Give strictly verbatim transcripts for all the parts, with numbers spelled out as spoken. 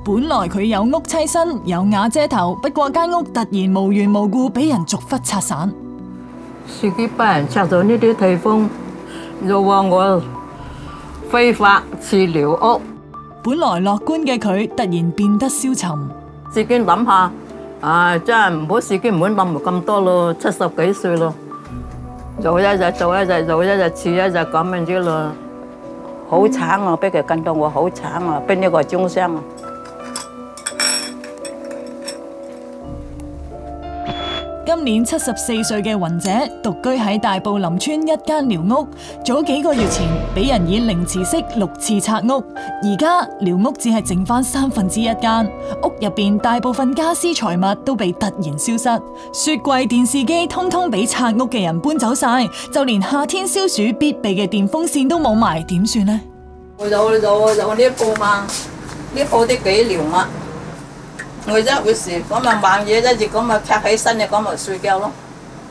本來佢有屋棲身，有瓦遮頭，不過間屋突然無緣無故俾人逐忽拆散。 自己俾人拆咗呢啲地方，又話我非法治療屋。 本來樂觀嘅佢，突然變得消沉。 自己諗下，唉，真係唔好自己唔好諗咁多咯，七十幾歲咯，做一日做一日做一日遲一日咁樣啫咯，好慘啊！俾佢跟到我好慘啊，俾呢個中傷啊！ 今年七十四歲嘅雲姐獨居喺大埔林村一間寮屋，早幾個月前俾人以凌遲式六次拆屋，而家寮屋只係剩翻三分之一間，屋入邊大部分家私財物都被突然消失，雪櫃、電視機通通俾拆屋嘅人搬走晒，就連夏天消暑必備嘅電風扇都冇埋，點算呢？ 我有有有呢鋪嘛，呢鋪啲幾年啦。我一會時咁啊晚嘢一直咁啊企起身嘅咁啊睡覺咯。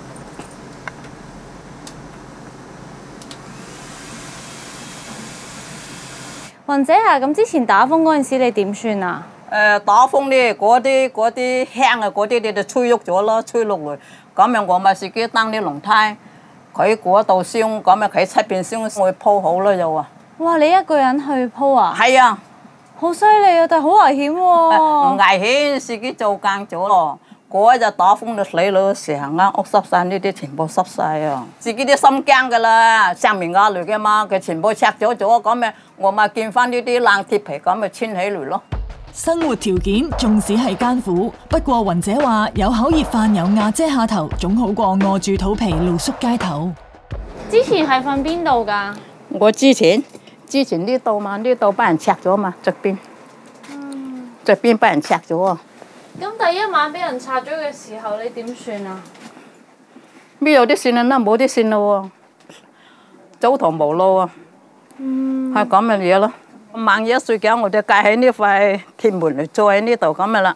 雲姐啊，咁之前打風嗰陣時你點算啊？ 誒打風咧，嗰啲嗰啲輕啊嗰啲你就吹喐咗咯，吹落嚟，咁樣我咪自己擔啲籠胎，佢嗰度箱，咁啊佢出邊箱我鋪好咯又啊。 哇！你一個人去鋪啊？ 係啊。 好犀利啊！但係好危險喎。 唔危險，自己做慣咗咯。嗰一日打風就死咯，成間屋濕晒，呢啲全部濕晒啊！自己啲心驚噶啦，上面壓嚟嘅嘛，佢全部拆咗咗，咁咪我咪見翻呢啲冷鐵皮咁咪穿起嚟咯。 生活條件縱使係艱苦，不過雲姐話有口熱飯有瓦遮下頭，總好過餓住肚皮露宿街頭。 之前係瞓邊度㗎？ 我之前。之前呢度嘛，呢度俾人拆咗嘛，側邊，側邊俾人拆咗啊！ 咁第一晚俾人拆咗嘅時候，你點算啊？ 邊有啲線啊？冇啲線咯喎，走投無路啊！係咁嘅嘢咯。晚夜睡覺我就架喺呢塊鐵門嚟，坐喺呢度咁嘅啦。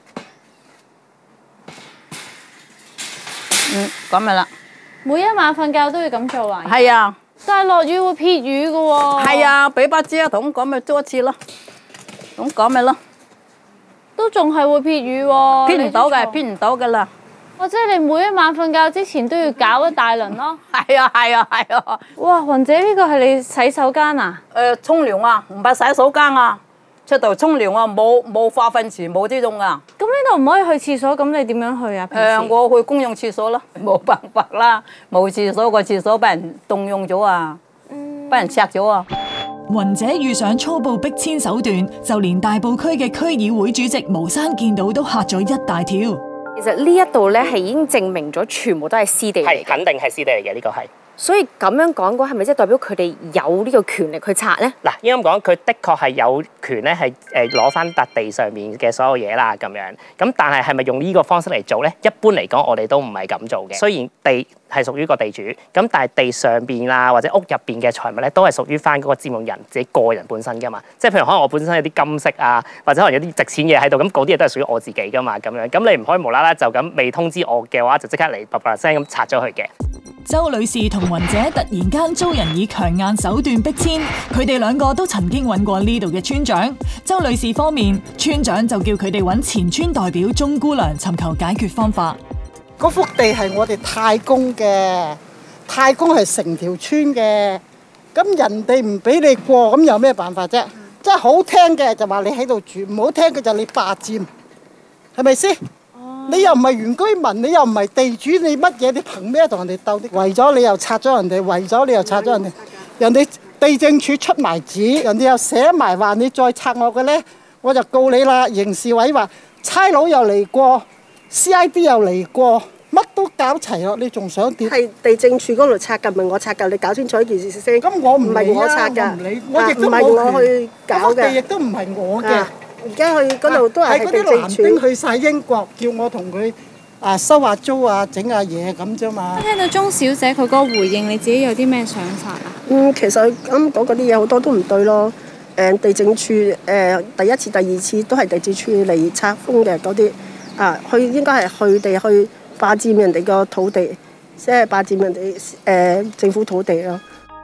嗯，咁嘅啦。 每一晚瞓覺都要咁做啊？ 係啊。 但係落雨會撇雨㗎喎。 係啊，俾把遮筒咁咪遮次咯，咁講咪咯。 都仲係會撇雨喎。 撇唔到嘅，撇唔到嘅啦。 或者你每一晚瞓覺之前都要搞一大輪咯。 係啊，係啊，係啊。 哇，雲姐呢個係你洗手間啊？ 誒，沖涼啊，唔係洗手間啊，出度沖涼啊，冇冇化糞池，冇呢種啊。 咁呢度唔可以去廁所，咁你點樣去啊？平時誒，我去公用廁所啦，冇辦法啦，冇廁所個廁所俾人動用咗啊，俾人拆咗啊。 雲姐遇上粗暴逼遷手段，就連大埔區嘅區議會主席毛生見到都嚇咗一大跳。 其實呢一度咧係已經證明咗全部都係私地嚟嘅， 係肯定係私地嚟嘅，呢個係。 所以咁樣講嘅話，係咪即係代表佢哋有呢個權力去拆咧？ 嗱，應該咁講，佢的確係有權咧，係誒攞翻笪地上面嘅所有嘢啦，咁樣。咁但係係咪用呢個方式嚟做咧？一般嚟講，我哋都唔係咁做嘅。雖然地係屬於個地主，咁但係地上邊啊或者屋入邊嘅財物咧，都係屬於翻嗰個佔用人自己個人本身噶嘛。即係譬如可能我本身有啲金飾啊，或者可能有啲值錢嘢喺度，咁嗰啲嘢都係屬於我自己噶嘛。咁樣，咁你唔可以無啦啦就咁未通知我嘅話，就即刻嚟叭叭聲咁拆咗佢嘅。 周女士同雲姐突然間遭人以強硬手段逼遷，佢哋兩個都曾經揾過呢度嘅村長。周女士方面，村長就叫佢哋揾前村代表鍾姑娘尋求解決方法。 嗰幅地係我哋太公嘅，太公係成條村嘅，咁人哋唔俾你過，咁有咩辦法啫？即係好聽嘅就話你喺度住，唔好聽嘅就你霸佔，係咪先？你又唔係原居民，你又唔係地主，你乜嘢？你憑咩同人哋鬥？為咗你又拆咗人哋，為咗你又拆咗人哋，人哋地政處出埋紙，人哋又寫埋話你再拆我嘅咧，我就告你啦。刑事委話差佬又嚟過 ，C I D 又嚟過，乜都搞齊咯，你仲想點？ 係地政處嗰度拆㗎，唔係我拆㗎，你搞清楚一件事先。 咁我唔係我拆㗎， 我亦都唔係我去搞嘅， 地亦都唔係我嘅。 而家去嗰度都係嗰啲男丁去晒英國，叫我同佢啊收下租啊，整下嘢咁啫嘛。 聽到鐘小姐佢嗰個回應，你自己有啲咩想法啊？ 嗯，其實啱講嗰啲嘢好多都唔對咯。誒，地政處誒第一次、第二次都係地政處嚟拆封嘅嗰啲啊，佢應該係佢哋去霸佔人哋個土地，即係霸佔人哋誒政府土地咯。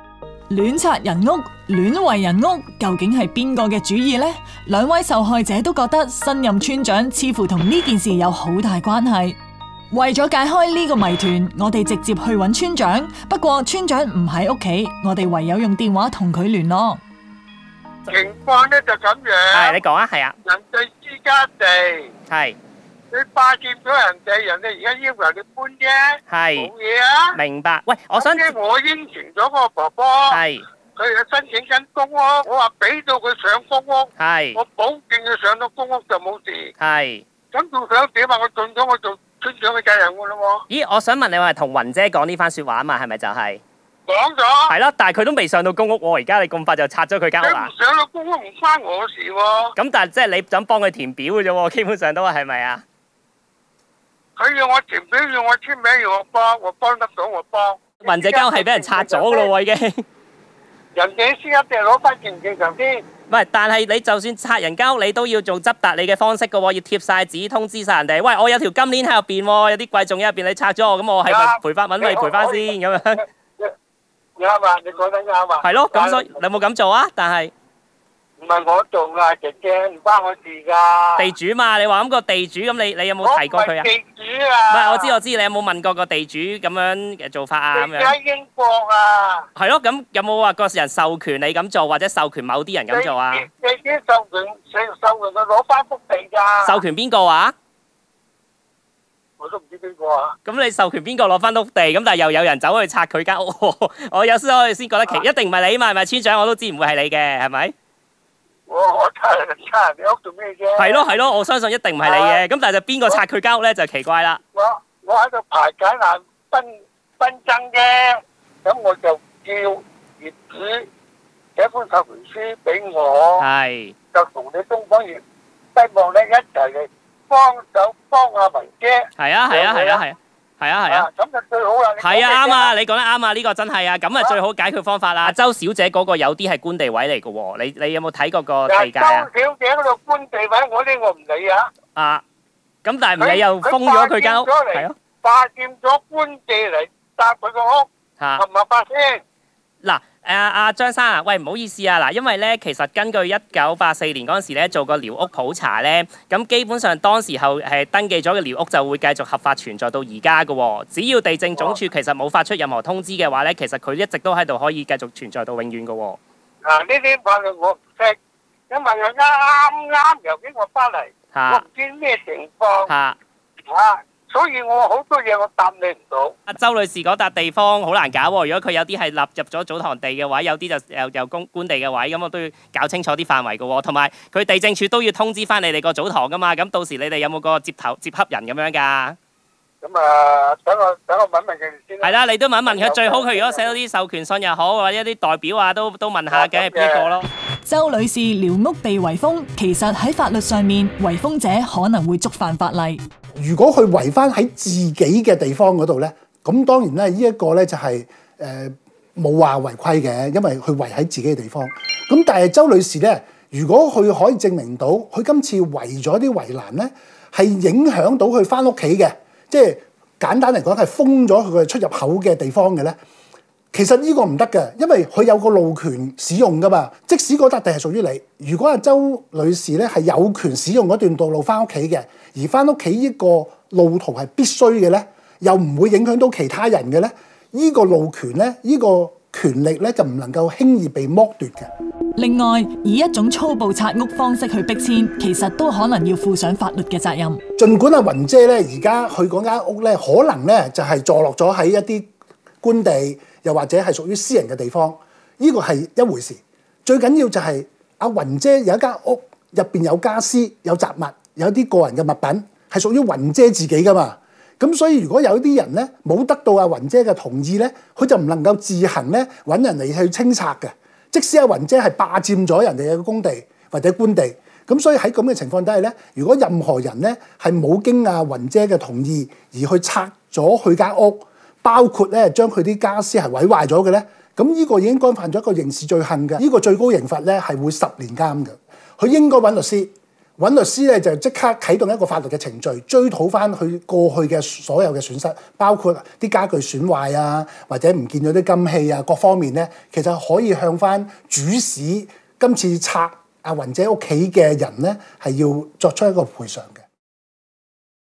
亂拆人屋、亂圍人屋，究竟係邊個嘅主意呢？兩位受害者都覺得新任村長似乎同呢件事有好大關係。為咗解開呢個謎團，我哋直接去揾村長。不過村長唔喺屋企，我哋唯有用電話同佢聯絡。 情況咧就咁樣。 係你講啊，係啊。 人哋私家地。 係。 你霸佔咗人哋，人哋而家要求你搬啫。 係。 冇嘢啊。 明白。喂，我想。 即係我應承咗個婆婆。 係。 佢係申請緊公屋，我話俾到佢上公屋。 係。 我保證佢上到公屋就冇事。 係。 咁仲想點啊？我盡咗我做村長嘅責任噶啦喎。 咦，我想問你話同雲姐講呢番説話啊嘛，係咪就係？ 講咗。係咯，但係佢都未上到公屋喎，而家你咁快就拆咗佢間屋啊？ 佢唔上到公屋唔關我事喎。 咁但係即係你想幫佢填表嘅啫喎，基本上都係係咪啊？ 佢要我填表，要我簽名，要我幫，我幫得到我幫。 雲姐間屋係俾人拆咗噶咯喎，已經。 人哋先一定攞翻正正常先。 唔係，但係你就算拆人間屋，你都要做執達你嘅方式嘅喎，要貼晒紙通知晒人哋。喂，我有條金鏈喺入邊喎，有啲貴重喺入邊，你拆咗我，咁我係咪賠翻？揾咪賠翻先咁樣？ 啱啊！你講得啱啊！ 係咯，咁所以你有冇咁做啊？但係唔係我做噶，姐姐唔關我事噶。 地主嘛，你話咁個地主，咁你你有冇提過佢啊？ 地主啊！ 唔係，我知我知，你有冇問過個地主咁樣嘅做法啊？咁樣。 喺英國啊！ 係咯，咁有冇話個人授權你咁做，或者授權某啲人咁做啊？ 你啲授權，授授權佢攞翻幅地㗎。 授權邊個啊？ 我都唔知邊個啊！ 咁你授權邊個攞翻屋地？咁但係又有人走去拆佢間屋，我有時我哋先覺得奇，一定唔係你嘛？係咪村長？我都知唔會係你嘅，係咪？ 我我拆人拆人哋屋做咩啫？ 係咯係咯，我相信一定唔係你嘅。咁但係就邊個拆佢間屋咧，就奇怪啦。 我我喺度排解難紛紛爭啫，咁我就叫業主寫封授權書俾我， 係就同你東方業希望你一齊嚟幫手幫阿雲姐。 係啊係啊係啊係啊係啊係啊， 咁就最好啦。 係啊啱啊，你講得啱啊，呢個真係啊，咁啊最好解決方法啦。周小姐嗰個有啲係官地位嚟嘅喎，你你有冇睇過個地界啊？ 周小姐嗰度官地位，我呢個唔理啊。 啊，咁但係唔理又封咗佢間屋，係咯？ 霸佔咗官地嚟搭佢個屋，合唔合法先？ 嗱，誒阿張生啊，喂唔好意思啊，嗱，因為咧其實根據一九八四年嗰陣時咧做個寮屋普查咧，咁基本上當時候係登記咗嘅寮屋就會繼續合法存在到而家嘅喎，只要地政總署其實冇發出任何通知嘅話咧，其實佢一直都喺度可以繼續存在到永遠嘅喎。 嗱，呢啲法律我唔識，因為我啱啱由英國翻嚟，我唔知咩情況，嚇嚇。所以我好多嘢我答你唔到。 阿周女士嗰笪地方好難搞喎，如果佢有啲係納入咗祖堂地嘅位，有啲就又又公官地嘅位，咁我都要搞清楚啲範圍嘅喎。同埋佢地政處都要通知翻你哋個祖堂噶嘛，咁到時你哋有冇個接頭接洽人咁樣㗎？ 咁啊，等我等我問問佢哋先啦。 係啦，你都問一問佢，最好佢如果寫到啲授權信又好，或者啲代表啊，都都問下嘅係邊個咯。 周女士寮屋被圍封，其實喺法律上面，圍封者可能會觸犯法例。 如果佢圍翻喺自己嘅地方嗰度咧，咁當然咧，呢一個咧就係誒冇話違規嘅，因為佢圍喺自己嘅地方。咁但係周女士咧，如果佢可以證明到佢今次圍咗啲圍欄咧，係影響到佢翻屋企嘅，即係簡單嚟講係封咗佢嘅出入口嘅地方嘅咧，其實呢個唔得嘅，因為佢有個路權使用噶嘛。即使嗰笪地係屬於你，如果阿周女士咧係有權使用嗰段道路翻屋企嘅，而翻屋企呢個路途係必須嘅咧，又唔會影響到其他人嘅咧，呢個路權咧，呢個權力咧就唔能夠輕易被剝奪嘅。 另外，以一種粗暴拆屋方式去逼遷，其實都可能要負上法律嘅責任。 儘管阿雲姐咧而家去嗰間屋咧，可能咧就係坐落咗喺一啲官地，又或者係屬於私人嘅地方，呢個係一回事。最緊要就係阿雲姐有一間屋，入邊有家私、有雜物、有啲個人嘅物品，係屬於雲姐自己噶嘛。咁所以如果有啲人咧冇得到阿雲姐嘅同意咧，佢就唔能夠自行咧揾人嚟去清拆嘅。即使阿雲姐係霸佔咗人哋嘅工地或者官地，咁所以喺咁嘅情況底下咧，如果任何人咧係冇經阿雲姐嘅同意而去拆咗佢間屋，包括咧將佢啲家私係毀壞咗嘅咧，咁呢個已經干犯咗一個刑事罪行嘅，呢個最高刑罰咧係會十年監嘅。佢應該揾律師揾律師咧就即刻啟動一個法律嘅程序，追討翻佢過去嘅所有嘅損失，包括啲家具損壞啊，或者唔見咗啲金器啊，各方面咧，其實可以向翻主使今次拆阿雲姐屋企嘅人咧，係要作出一個賠償嘅。